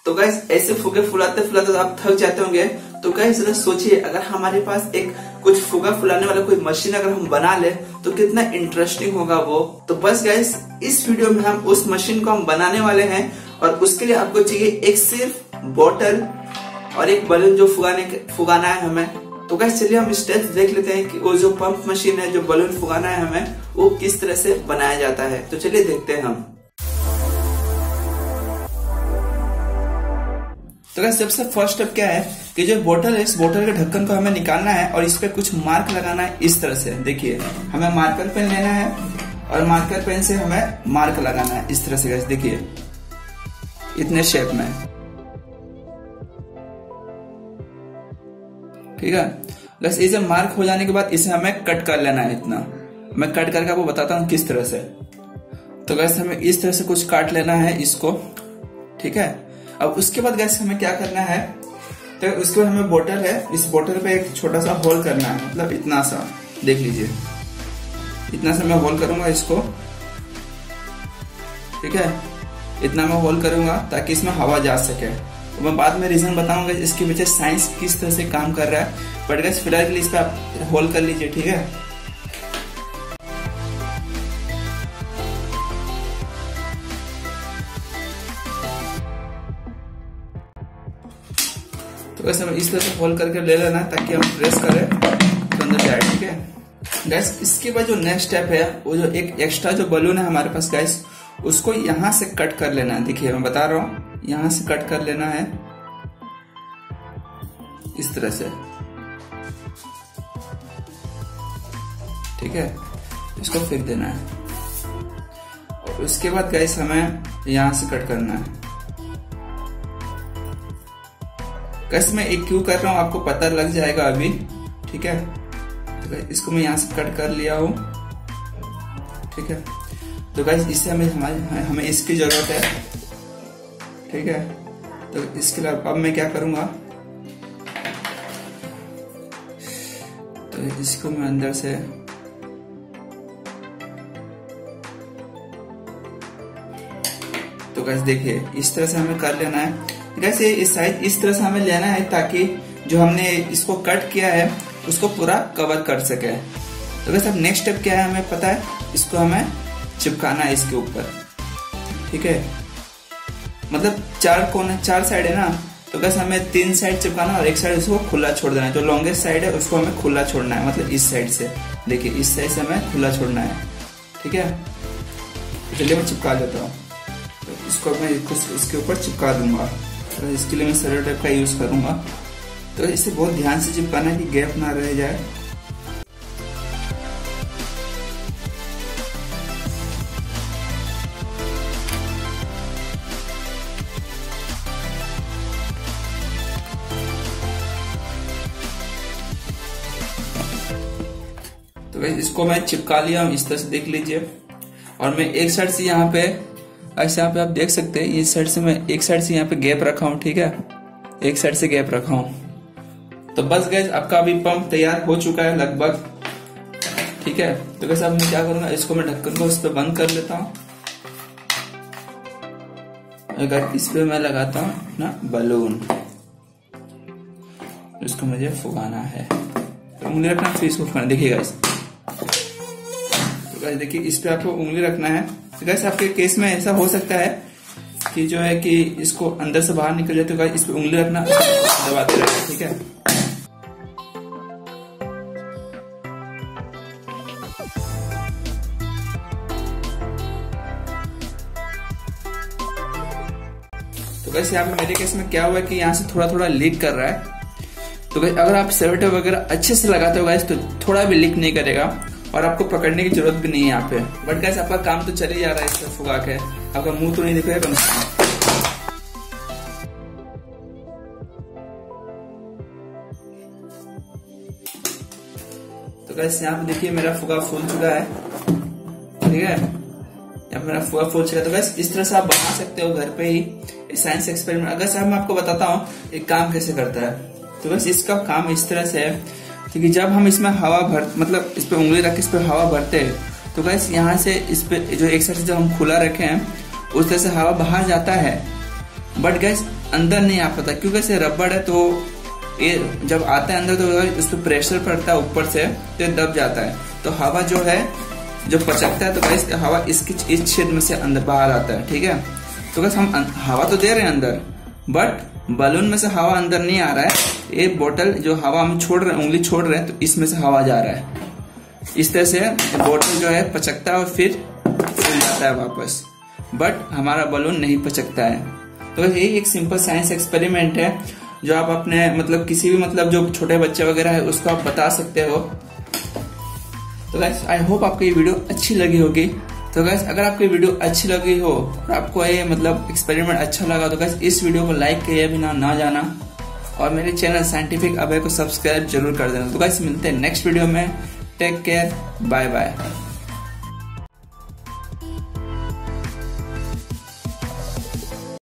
तो गाइस ऐसे फुगे फुलाते फुलाते आप थक जाते होंगे। तो गाइस सोचिए अगर हमारे पास एक कुछ फुगा फुलाने वाला कोई मशीन अगर हम बना ले तो कितना इंटरेस्टिंग होगा वो। तो बस गाइस इस वीडियो में हम उस मशीन को हम बनाने वाले हैं और उसके लिए आपको चाहिए एक सिर्फ बोतल और एक बलून जो फुगाना है हमें। तो गाइस चलिए हम स्टेप्स देख लेते हैं कि वो जो पंप मशीन है जो बलून फुगाना है हमें वो किस तरह से बनाया जाता है। तो चलिए देखते हैं हम। तो गाइस सबसे फर्स्ट स्टेप क्या है कि जो बोतल है इस बोतल के ढक्कन को हमें निकालना है और इस पे कुछ मार्क लगाना है। इस तरह से देखिए हमें मार्कर पेन लेना है और मार्कर पेन से हमें मार्क लगाना है इस तरह से। गाइस देखिए इतने शेप में, ठीक है। बस इसे मार्क हो जाने के बाद इसे हमें कट कर लेना है। इतना मैं कट करके आपको बताता हूँ किस तरह से। तो गैस हमें इस तरह से कुछ काट लेना है इसको, ठीक है। अब उसके बाद गैस हमें क्या करना है, तो उसके बाद हमें बोतल है, इस बोतल पे एक छोटा सा होल करना है, मतलब इतना सा, देख लीजिए इतना सा मैं होल करूंगा इसको, ठीक है। इतना मैं होल करूंगा ताकि इसमें हवा जा सके। तो मैं बाद में रीजन बताऊंगा इसके पीछे साइंस किस तरह से काम कर रहा है। बट गैस फिलहाल के लिए इस पे आप होल कर लीजिए, ठीक है। तो वैसे हम इस तरह से होल करके ले लेना ताकि हम प्रेस करें तो अंदर जाए, ठीक है। गैस इसके बाद जो नेक्स्ट स्टेप है वो जो एक एक्स्ट्रा जो बलून है हमारे पास गैस उसको यहां से कट कर लेना है। देखिए मैं बता रहा हूं यहां से कट कर लेना है इस तरह से, ठीक है। इसको फेंक देना है और उसके बाद गैस हमें यहां से कट करना है। गैस मैं एक क्यों कर रहा हूं आपको पता लग जाएगा अभी, ठीक है। तो इसको मैं यहां से कट कर लिया हूं, ठीक है। तो गाइस इससे हमें इसकी जरूरत है, ठीक है। तो इसके लिए अब मैं क्या करूंगा, तो इसको मैं अंदर से तो गाइस देखिए इस तरह से हमें कर लेना है। गैस ये साइज इस तरह से हमें लेना है ताकि जो हमने इसको कट किया है उसको पूरा कवर कर सके। तो गैस अब नेक्स्ट स्टेप क्या है हमें पता है, इसको हमें चिपकाना है इसके ऊपर, ठीक है। मतलब चार साइड है ना, तो गैस हमें 3 साइड चिपकाना और एक साइड उसको खुला छोड़ देना है। जो लॉन्गेस्ट साइड है उसको हमें खुला छोड़ना है, मतलब इस साइड से, देखिए इस साइड से हमें खुला छोड़ना है, ठीक है। चलिए मैं चिपका देता हूँ। तो इसको मैं इसके ऊपर चिपका दूंगा। तो इसके लिए मैं सेलो टेप का यूज करूंगा। तो इसे बहुत ध्यान से चिपकाना है कि गैप ना रह जाए। तो इसको मैं चिपका लिया हूं इस तरह से, देख लीजिए। और मैं एक साइड से यहाँ पे ऐसे यहाँ पे आप देख सकते हैं, इस साइड से मैं एक साइड से यहाँ पे गैप रखा हूँ, ठीक है। एक साइड से गैप रखा हूँ। तो बस गैस आपका अभी पंप तैयार हो चुका है लगभग, ठीक है। तो गैस अब मैं क्या करूंगा, इसको मैं ढक्कन को इस पे बंद कर लेता हूँ। अगर इस पे मैं लगाता हूँ ना बलून, इसको मुझे फुगाना है, तो उंगली रखना फिर इसको फुगाना। देखिए गाइस, तो गाइस देखिए इस पे आपको उंगली रखना है। तो गाइस आपके केस में ऐसा हो सकता है कि जो है कि इसको अंदर से बाहर निकल जाए, तो गाइस इस पे उंगली रखना, दबाते रहना, ठीक है। तो गाइस यहाँ पे मेरे केस में क्या हुआ है कि यहाँ से थोड़ा थोड़ा लीक कर रहा है। तो गाइस अगर आप सेलो टेप वगैरह अच्छे से लगाते हो गाइस तो थोड़ा भी लीक नहीं करेगा और आपको पकड़ने की जरूरत भी नहीं है यहाँ पे। बट गाइस आपका काम तो चले जा रहा है इससे फुगा के, आपका मुंह तो नहीं दिख रहा है कम से कम। तो गाइस यहाँ पे देखिए मेरा फुगा फूल चुका है, ठीक है। यहाँ मेरा फुगा फूल चुका है। तो गाइस इस तरह से आप बना सकते हो घर पे ही साइंस एक्सपेरिमेंट। अगर सर मैं आपको बताता हूँ एक काम कैसे करता है। तो बस इसका काम इस तरह से है क्योंकि जब हम इसमें हवा मतलब इस पे उंगली रख के इस पे हवा भरते हैं तो गैस यहाँ से इस पे जो एक साइड से जब हम खुला रखे हैं उस तरह से हवा बाहर जाता है। बट गैस अंदर नहीं आ पाता, क्योंकि इसे रबड़ है तो ये जब आता है अंदर तो उस पर प्रेशर पड़ता है ऊपर से तो ये दब जाता है। तो हवा जो है जो पचकता है तो गाइस हवा इसकी इस छेद में से अंदर बाहर आता है, ठीक है। तो गाइस हम हवा तो दे रहे हैं अंदर, बट बलून में से हवा अंदर नहीं आ रहा है। ये बोतल जो हवा हम छोड़ रहे हैं, उंगली छोड़ रहे हैं तो इसमें से हवा जा रहा है। इस तरह से बोतल जो है पचकता है और फिर फूल जाता है वापस, बट हमारा बलून नहीं पचकता है। तो यही एक सिंपल साइंस एक्सपेरिमेंट है जो आप अपने मतलब किसी भी मतलब जो छोटे बच्चे वगैरह है उसको आप बता सकते हो। तो गाइस आई होप आपको ये वीडियो अच्छी लगी होगी। तो गाइस अगर आपको ये वीडियो अच्छी लगी हो और आपको ये मतलब एक्सपेरिमेंट अच्छा लगा तो गाइस इस वीडियो को लाइक किए बिना ना जाना और मेरे चैनल साइंटिफिक अभय को सब्सक्राइब जरूर कर देना। तो गाइस मिलते हैं नेक्स्ट वीडियो में। Take care, bye bye.